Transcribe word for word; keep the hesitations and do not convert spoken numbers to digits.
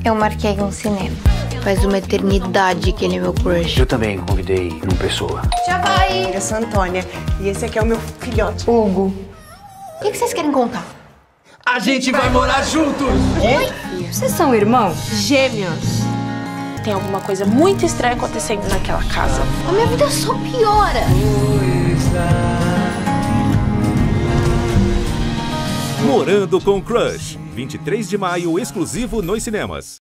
Eu marquei um cinema. Faz uma eternidade que ele é meu crush. Eu também convidei uma pessoa. Já vai! Eu sou a Antônia e esse aqui é o meu filhote. Hugo. O que, que vocês querem contar? A gente vai morar juntos! Oi? Vocês são irmãos? Gêmeos. Tem alguma coisa muito estranha acontecendo naquela casa. A minha vida só piora. Morando com Crush. vinte e três de maio, exclusivo nos cinemas.